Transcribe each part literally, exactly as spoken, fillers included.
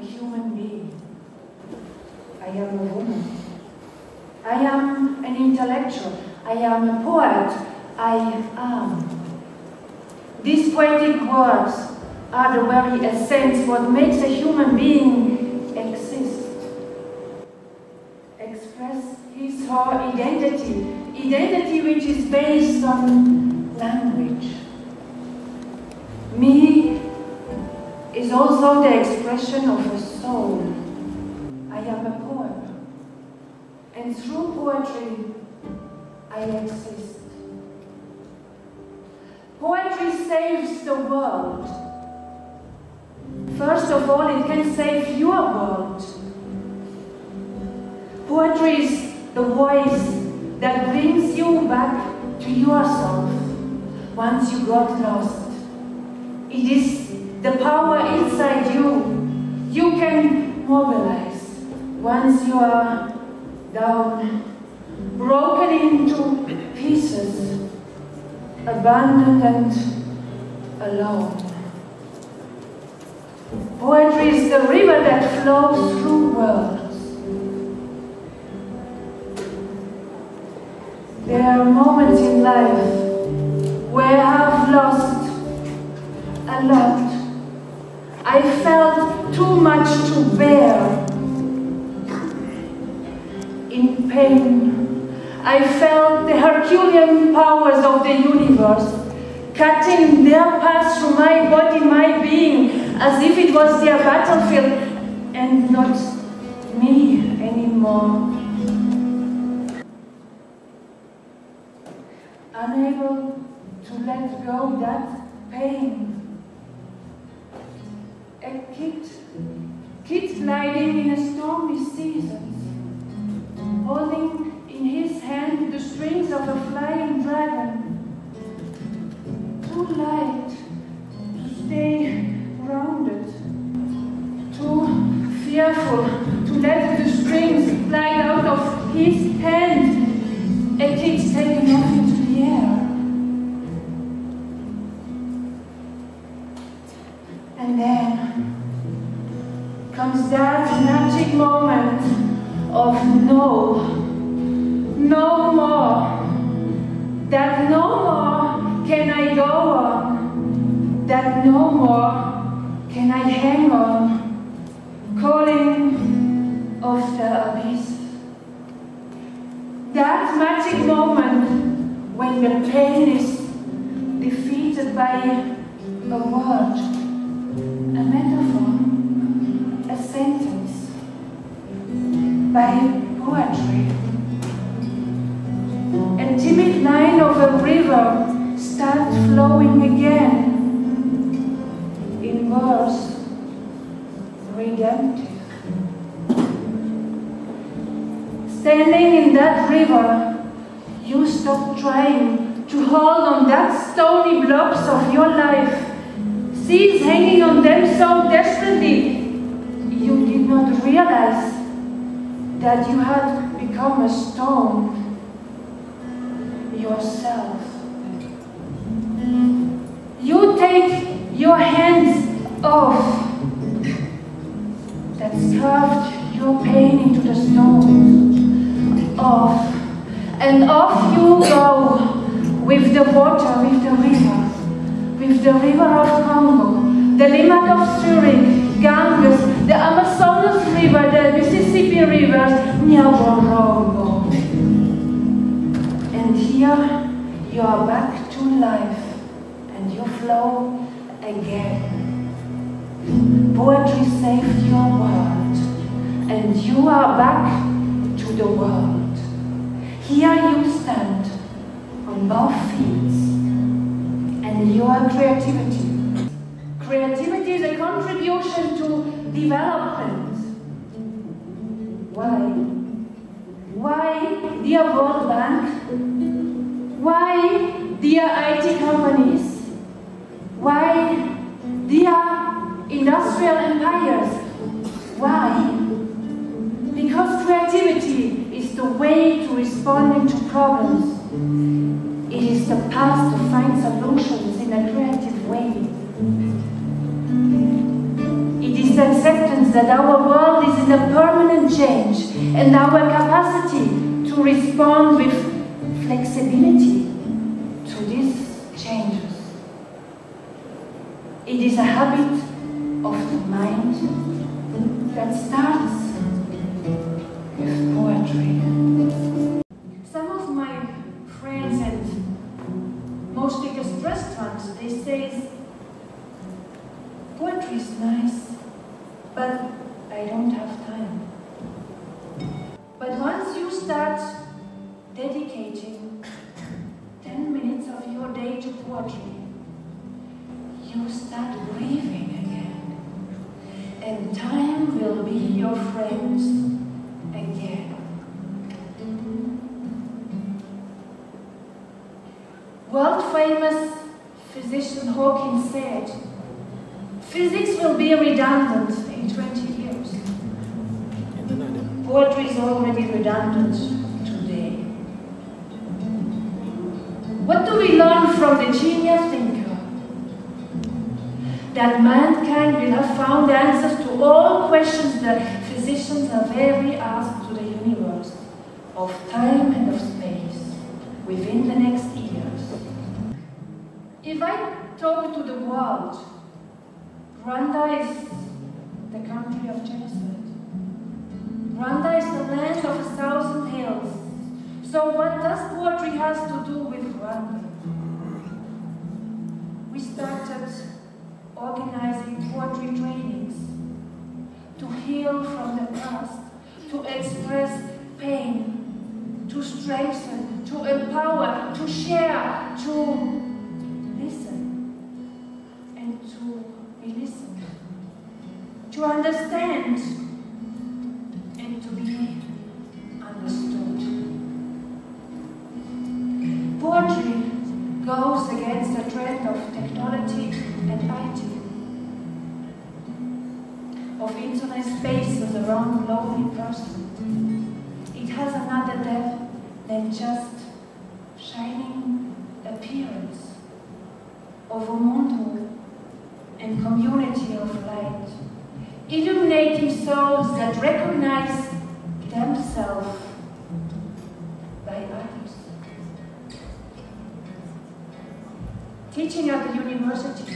human being. I am a woman. I am an intellectual. I am a poet. I am. These poetic words are the very essence, what makes a human being exist. Express his or her identity. Identity which is based on language. Me is also the expression of a soul. I am a poem. And through poetry, I exist. Poetry saves the world. First of all, it can save your world. Poetry is the voice that brings you back to yourself once you got lost. It is the power inside you. You can mobilize once you are down, broken into pieces, abandoned and alone. Poetry is the river that flows through worlds. There are moments in life where I have lost a lot. I felt too much to bear. In pain, I felt the Herculean powers of the universe cutting their path through my body, my being, as if it was their battlefield and not me anymore. Unable to let go that pain. A kid, kid gliding in a stormy season, holding in his hand the strings of a flying dragon. Too light to stay grounded, too fearful to let the strings glide out of his hand. A kid taken off into the air. And then comes that magic moment of no, no more, that no more can I go on, that no more can I hang on, calling of the abyss. That magic moment when the pain is defeated by a word, a metaphor, a sentence, by poetry. A timid line of a river starts flowing again in verse, redemptive. Standing in that river, you stop trying to hold on that stony blocks of your life, seas hanging on them so desperately, you did not realize that you had become a stone yourself. You take your hands off that carved your pain into the stone, off, and off you go with the water, with the river, with the river of Congo, the Limit of Zurich, Ganges, the Amazonas River, the Mississippi rivers, Nyabarongo. And here you are back to life and you flow again. Poetry saved your world and you are back to the world. Here you stand on both feet and your creativity. Creativity is a contribution to development. Why? Why, dear World Bank? Why, dear I T companies? Why, dear industrial empires? Why? Because creativity is the way to responding to problems. It is the path to find solutions in a creative way. It is the acceptance sense that our world is in a permanent change, and our capacity to respond with flexibility to these changes. It is a habit of the mind that starts with poetry. Some of my friends, and mostly distressed ones, they say, poetry is nice, but I don't have time. But once you start dedicating ten minutes of your day to poetry, you start breathing again, and time will be your friend again. World-famous physician Hawking said, physics will be redundant in twenty years. Poetry is already redundant today. What do we learn from the genius thinker? That mankind will have found answers to all questions that physicians have ever asked to the universe, of time and of space, within the next years. If I talk to the world, Rwanda is the country of genocide. Rwanda is the land of a thousand hills. So what does poetry has to do with Rwanda? We started organizing poetry trainings to heal from the past, to express pain, to strengthen, to empower, to share, to listen, and to be listened, to understand, and to be understood. Poetry goes against the trend of technology and I T, of internet spaces around the lonely person. It has another depth than just shining appearance of a mundo and community of light, illuminating souls that recognize themselves by others. Teaching at the university,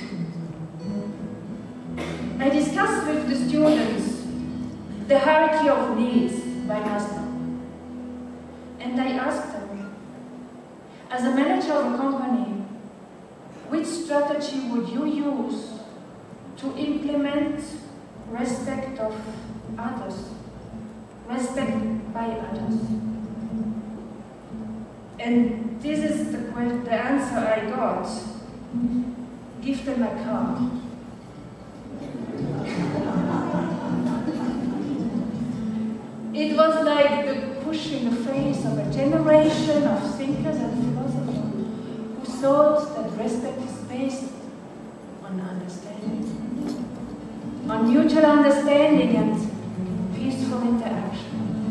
I discussed with the students the hierarchy of needs by Maslow, and I asked them, as a manager of a company, which strategy would you use to implement respect of others, respect by others? And this is the, the answer I got. Give them a car. It was like the push in the face of a generation of thinkers and philosophers who thought that respect is based on understanding, on mutual understanding and peaceful interaction.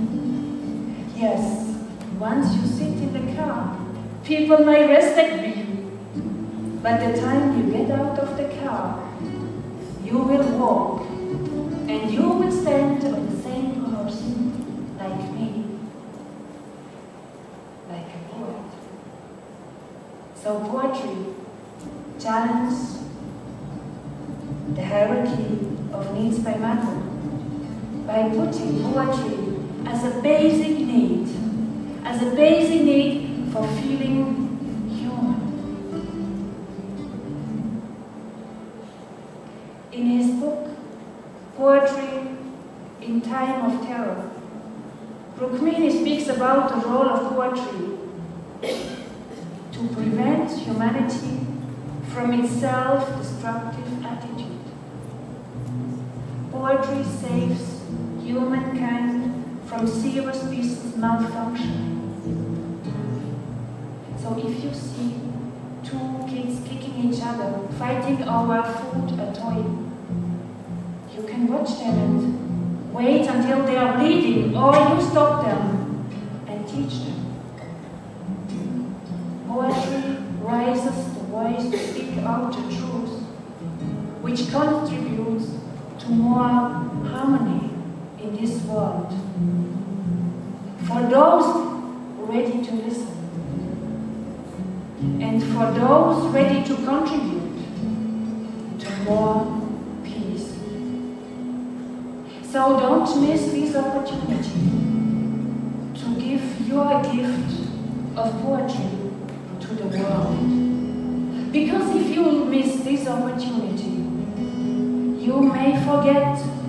Yes, once you sit in the car, people may respect me. By the time you get out of the car, you will walk, and you will stand on the same horse like me, like a poet. So poetry challenges the hierarchy of needs by matter by putting poetry as a basic need, as a basic need for feeling human. In his book, Poetry in Time of Terror, Rukmini speaks about the role of poetry to prevent humanity from its self-destructive attitude. Poetry saves humankind from serious species malfunction. So if you see two kids kicking each other, fighting over food or toy, you can watch them and wait until they are bleeding, or you stop them and teach them. Poetry raises the voice to speak out the truth, which contributes to more harmony harmony in this world. For those ready to listen, and for those ready to contribute to more peace. So don't miss this opportunity to give your gift of poetry to the world. Because if you miss this opportunity, you may forget